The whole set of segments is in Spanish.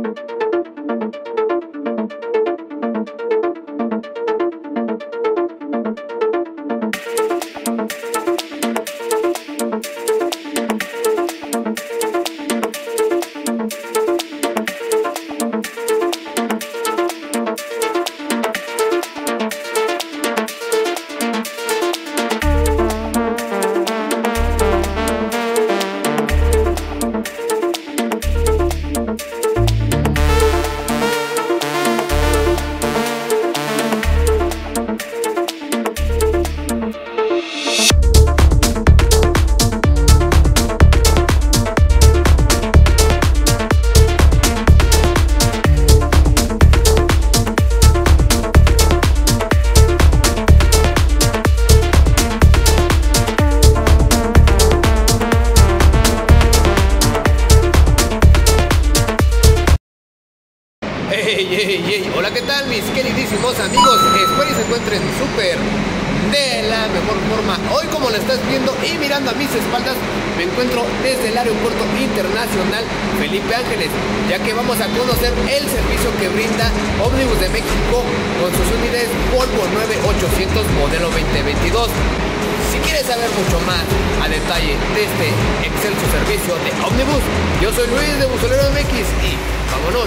Hola, ¿qué tal mis queridísimos amigos? Espero que se encuentren súper de la mejor forma. Hoy, como lo estás viendo y mirando a mis espaldas, me encuentro desde el Aeropuerto Internacional Felipe Ángeles, ya que vamos a conocer el servicio que brinda Ómnibus de México con sus unidades Volvo 9800 modelo 2022. Si quieres saber mucho más a detalle de este excelso servicio de Ómnibus, yo soy Luis de Busolero MX y vámonos.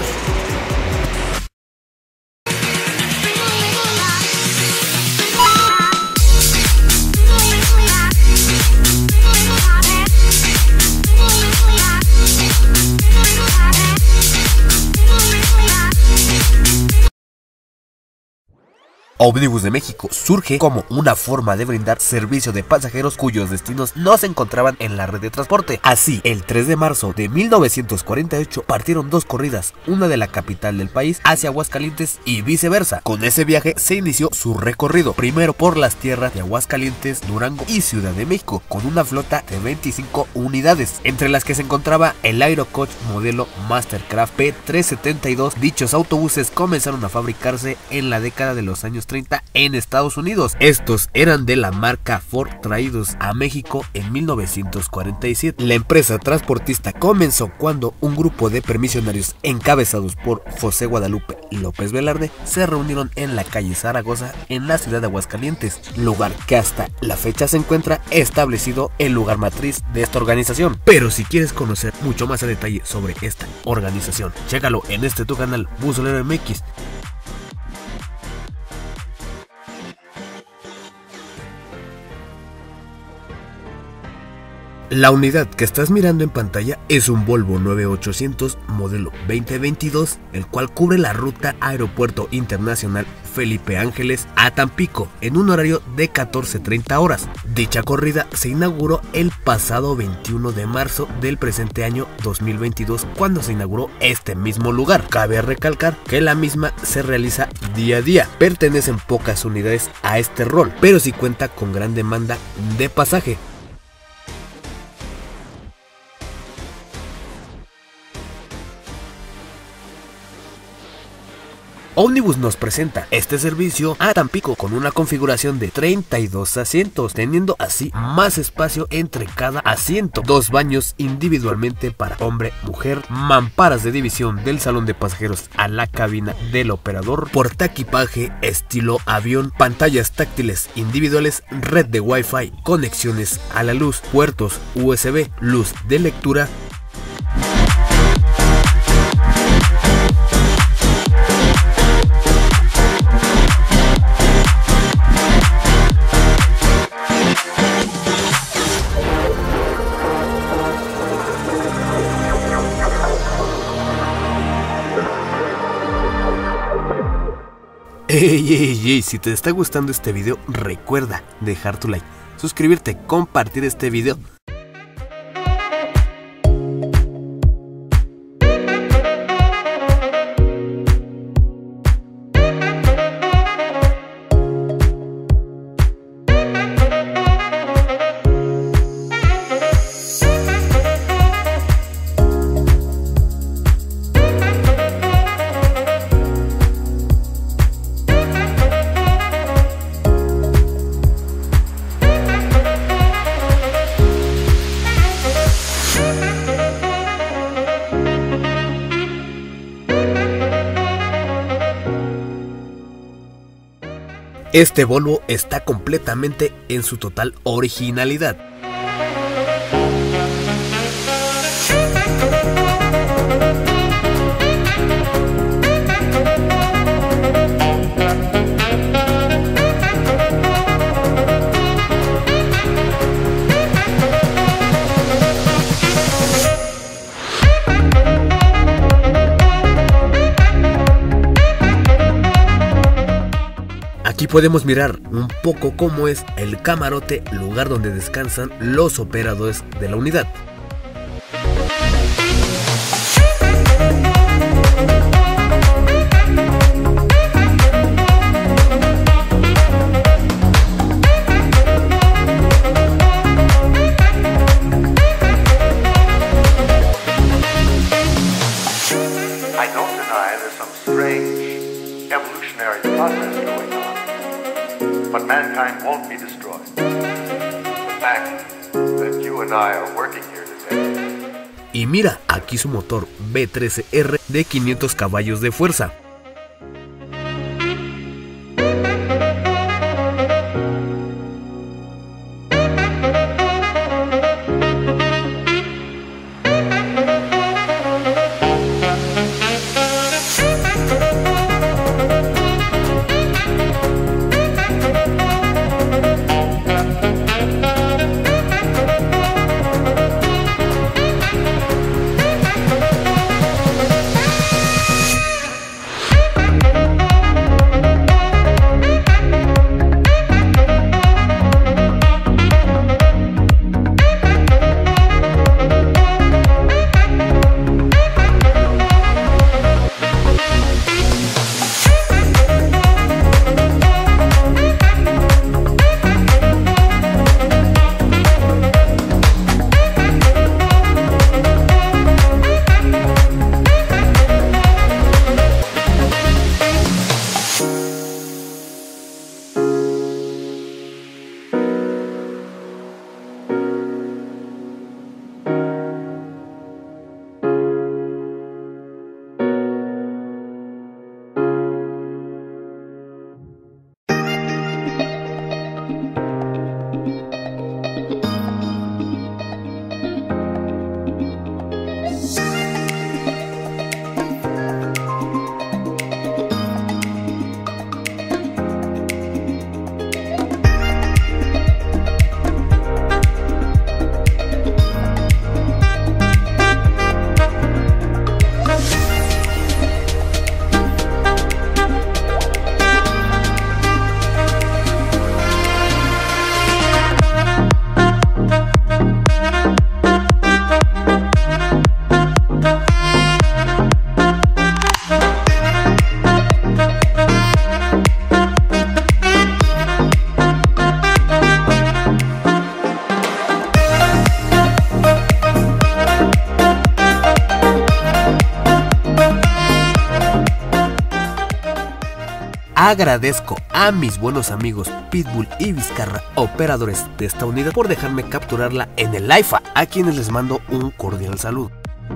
Ómnibus de México surge como una forma de brindar servicio de pasajeros cuyos destinos no se encontraban en la red de transporte. Así, el 3 de marzo de 1948 partieron dos corridas, una de la capital del país hacia Aguascalientes y viceversa. Con ese viaje se inició su recorrido, primero por las tierras de Aguascalientes, Durango y Ciudad de México, con una flota de 25 unidades, entre las que se encontraba el Aerocoach modelo Mastercraft P372. Dichos autobuses comenzaron a fabricarse en la década de los años 30 en Estados Unidos. Estos eran de la marca Ford, traídos a México en 1947. La empresa transportista comenzó cuando un grupo de permisionarios encabezados por José Guadalupe López Velarde se reunieron en la calle Zaragoza en la ciudad de Aguascalientes, lugar que hasta la fecha se encuentra establecido el lugar matriz de esta organización. Pero si quieres conocer mucho más a detalle sobre esta organización, chécalo en este tu canal Busolero MX. La unidad que estás mirando en pantalla es un Volvo 9800 modelo 2022, el cual cubre la ruta Aeropuerto Internacional Felipe Ángeles a Tampico en un horario de 14:30 horas. Dicha corrida se inauguró el pasado 21 de marzo del presente año 2022, cuando se inauguró este mismo lugar. Cabe recalcar que la misma se realiza día a día. Pertenecen pocas unidades a este rol, pero sí cuenta con gran demanda de pasaje. Ómnibus nos presenta este servicio a Tampico con una configuración de 32 asientos, teniendo así más espacio entre cada asiento, dos baños individualmente para hombre, mujer, mamparas de división del salón de pasajeros a la cabina del operador, portaequipaje estilo avión, pantallas táctiles individuales, red de Wi-Fi, conexiones a la luz, puertos USB, luz de lectura. Ey, si te está gustando este video, recuerda dejar tu like, suscribirte, compartir este video. Este Volvo está completamente en su total originalidad. Aquí podemos mirar un poco cómo es el camarote, lugar donde descansan los operadores de la unidad. I don't deny there's some strange evolutionary process going on, but mankind won't be destroyed. The fact that you and I are working here today. Y mira, aquí su motor V13R de 500 caballos de fuerza. Agradezco a mis buenos amigos Pitbull y Vizcarra, operadores de esta unidad, por dejarme capturarla en el IFA, a quienes les mando un cordial saludo.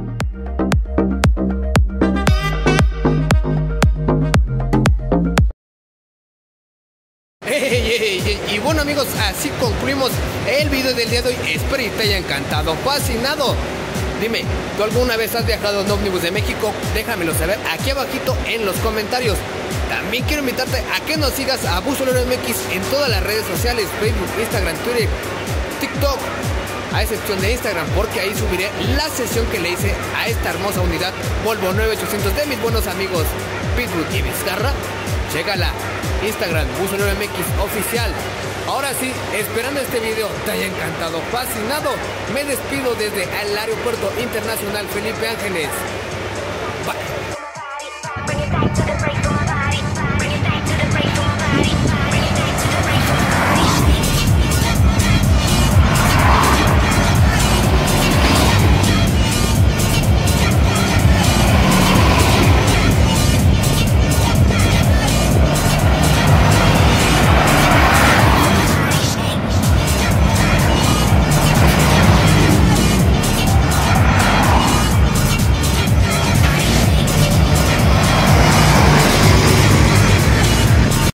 Y bueno amigos, así concluimos el video del día de hoy. Espero que te haya encantado, fascinado. Dime, ¿tú alguna vez has viajado en ómnibus de México? Déjamelo saber aquí abajito en los comentarios. También quiero invitarte a que nos sigas a Busolero MX en todas las redes sociales, Facebook, Instagram, Twitter, TikTok, a excepción de Instagram, porque ahí subiré la sesión que le hice a esta hermosa unidad Volvo 9800 de mis buenos amigos Pitbull y Vizcarra. Chégala, Instagram, Busolero MX oficial. Ahora sí, esperando este video te haya encantado, fascinado, me despido desde el Aeropuerto Internacional Felipe Ángeles.